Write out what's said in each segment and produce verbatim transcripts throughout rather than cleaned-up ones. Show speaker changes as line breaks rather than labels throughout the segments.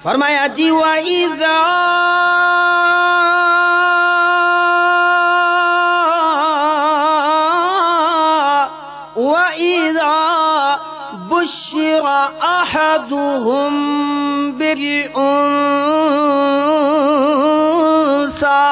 فرمایا جی وَإِذَا وَإِذَا بُشِّرَ أَحَدُهُم بِالْأُنثَى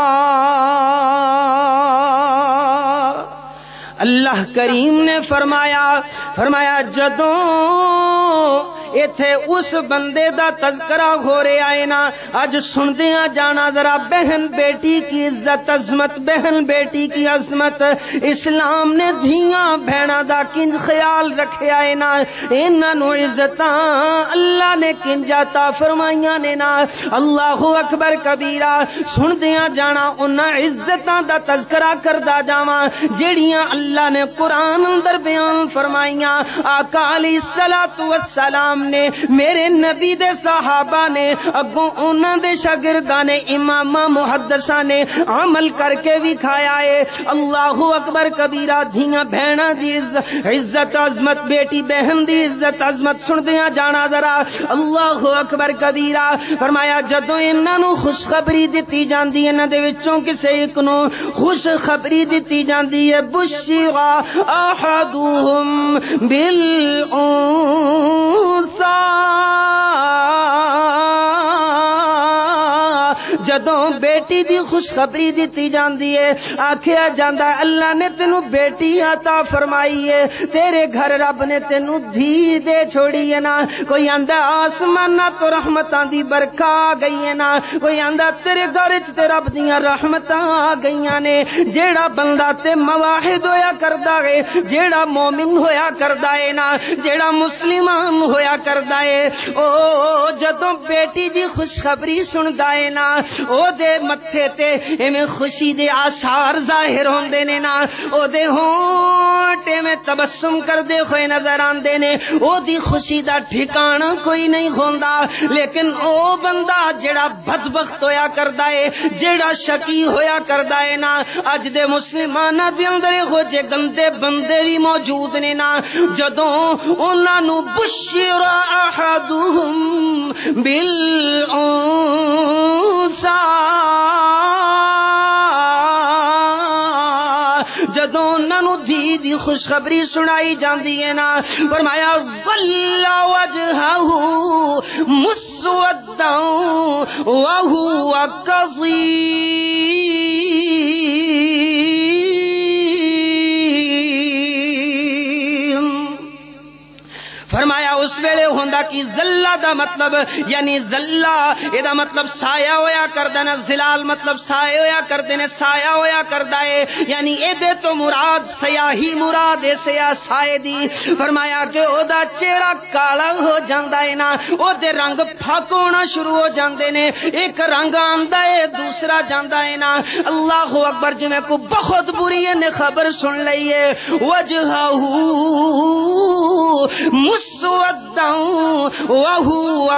اللہ کریم نے فرمایا فرمایا جدوں ایتھے اس بندے دا تذکرہ ہو رہا ہے نا اج سندیاں جانا ذرا بہن بیٹی کی عزت عظمت بہن بیٹی کی عظمت اسلام نے دھیاں بہناں دا کنج خیال رکھیا ہے نا انہاں نو عزتاں اللہ نے کنج عطا فرمائیاں نے نا اللہ اکبر کبیرہ سندیاں جانا انہاں عزتاں دا تذکرہ کردا جاواں جیڑیاں اللہ نے قرآن اندر بیان فرمائیاں آقا علیہ الصلوۃ والسلام نے میرے نبی دے صحابہ نے اگوں انہاں دے شاگرداں نے اماماں محدثاں نے عمل کر کے بھی کھایا ہے اللہ اکبر کبیرہ دھیاں بہناں دی عزت عظمت بیٹی بہن دی عزت عظمت سندیاں جانا ذرا اللہ اکبر کبیرہ فرمایا جدوں انہاں نو خوشخبری دتی جاندی ہے انہاں دے وچوں کسے ایک نو خوشخبری دتی جاندی ہے بشرا احدهم بالانثى جدوں بیٹی دی خوشخبری دیتی جاندی ہے آکھیا جاندا اللہ نے تینوں بیٹی عطا فرمائی ہے تیرے گھر رب نے تینوں دھی دے چھوڑی ہے نا کوئی آندا آسمان تو رحمتاں دی برکھا آ گئی ہے نا کوئی آندا تیرے گھر وچ تے رب دیاں رحمتاں آ گئیاں نے جیڑا بندہ تے مواحد ہویا کردا ہے جیڑا مومن ہویا کردا ہے نا جیڑا مسلمان ہویا کردا ہے او جدوں بیٹی دی خوشخبری سندا ہے نا او دے متھے تے ایویں خوشی دے آثار ظاہر ہوندے نے نا او دے ہونٹ ایویں تبسم کردے ہوئے نظر آندے نے او دی خوشی دا ٹھکانہ کوئی نہیں ہوندا لیکن او بندہ جڑا بدبخت ہویا کردا ہے جڑا شقی ہویا کردا ہے نا اج دے مسلماناں دے اندر ہو جے گندے بندے بھی موجود نے نا جدوں انہاں نو بشر احدهم بالانثى جدوں انہاں نو دھی دی خوشخبری سنائی جاندی ہے نا فرمایا ظل وجهه مسودا وهو كظيم فرمایا اس ویلے ہوندا کی ذلہ دا مطلب یعنی ذلہ اے دا مطلب سایہ ہویا کردا نا ظلال مطلب سایہ ہویا کردے نے سایہ ہویا کردا ہے یعنی اے دے تو مراد سیاہی مراد ہے سیاہ سائے دی فرمایا کہ او دا چہرہ کالا ہو جاندا ہے نا او دے رنگ پھک ہونا شروع ہو جاندے نے ایک رنگ آندا ہے دوسرا جاندا ہے نا اللہ اکبر جویں کو بہت بری نے خبر سن لئی ہے وجہہ مسودا وهو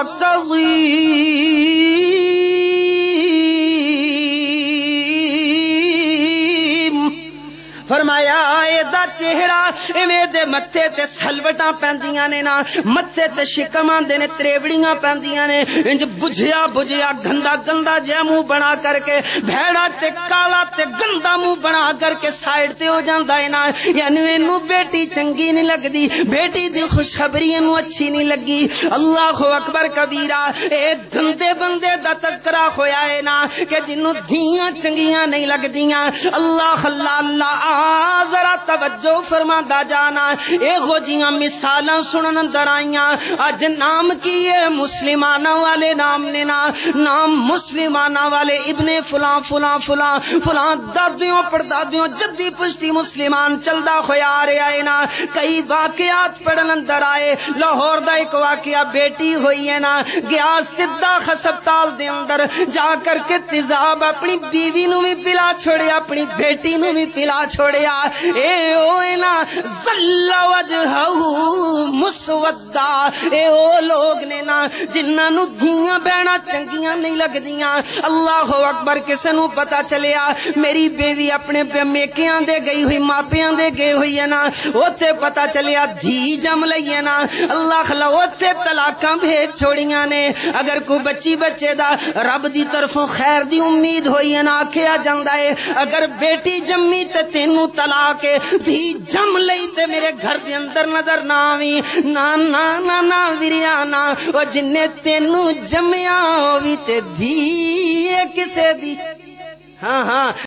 كظيم فرمایا اے دا چہرہ ایویں دے متھے تے سلوٹاں پیندیاں نے نا متھے تے شکماں دے نے تریوڑیاں پیندیاں نے انج بجھیا بجھیا گندا گندا جہا منہ بنا کر کے بھیڑا تے کالا تے گندا منہ بنا کر کے سائیڈ تے ہو جاندا ہے نا یعنی اینو بیٹی چنگی نہیں لگدی بیٹی دی خوشخبری اینو اچھی نہیں لگی اللہ اکبر کبیرہ اے گندے بندے دا تذکرہ ہویا ہے نا کہ جنوں دھیاں چنگیاں نہیں لگدیاں اللہ اللہ اللہ ذرا توجہ فرماندا جانا اے ہو جیاں مثالاں سنن اندر آئیاں اج نام کی ہے مسلماناں والے نام نے نا نام مسلماناں والے ابن فلاں فلاں فلاں فلاں دادیوں پردادیوں جدی پشتی مسلمان چلدا ہویا آ رہا ہے نا کئی واقعات پڑھن اندر آئے لاہور دا ایک واقعہ بیٹی ہوئی ہے نا گیا سدھا ہسپتال دے اندر جا کر کے تیزاب اپنی بیوی نو بھی پلا چھوڑیا اپنی بیٹی نو بھی پلا چھوڑیا اے اوے نا ظل وجہہ مسودا، اے او لوگ نے نا جنہاں نو دھیاں بہنا چنگیاں نہیں لگدیاں. اللہ اکبر. کسے نو پتا چلیا میری بیوی اپنے میکیاں دے گئی ہوئی ماپیاں دے گئی ہوئی ہے نا، اوتے پتا چلیا دھی جم لئی ہے نا، اللہ خلا اوتے طلاقاں بھیج چھوڑیاں نے. اگر کوئی بچی بچے دا رب دی طرفوں خیر دی امید ہوئی ہے نا، آکھیا جاندا ہے اگر بیٹی جمی تے تینوں طلاق ہے، دھی جم لئی تے میرے گھر دے اندر نظر نہ آویں. نا نا نا نا ویریا نا، او جن نے تینوں جمیا ہووی تے دھی کسے دی. ہاں ہاں